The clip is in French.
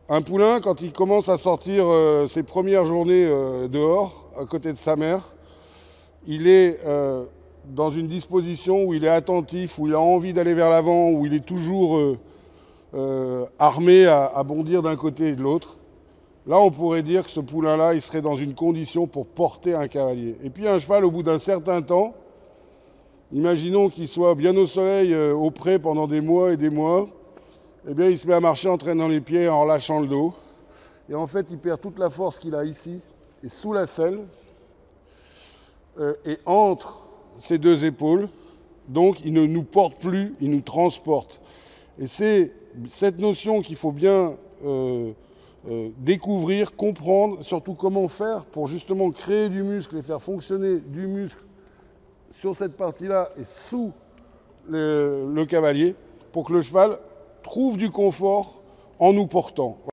Un poulain, quand il commence à sortir ses premières journées dehors, à côté de sa mère, il est dans une disposition où il est attentif, où il a envie d'aller vers l'avant, où il est toujours armé à bondir d'un côté et de l'autre. Là, on pourrait dire que ce poulain-là, il serait dans une condition pour porter un cavalier. Et puis un cheval, au bout d'un certain temps, imaginons qu'il soit bien au soleil, au pré pendant des mois et des mois, eh bien, il se met à marcher en traînant les pieds, en relâchant le dos. Et en fait, il perd toute la force qu'il a ici et sous la selle et entre ses deux épaules. Donc, il ne nous porte plus, il nous transporte. Et c'est cette notion qu'il faut bien découvrir, comprendre, surtout comment faire pour justement créer du muscle et faire fonctionner du muscle sur cette partie-là et sous le cavalier pour que le cheval trouve du confort en nous portant.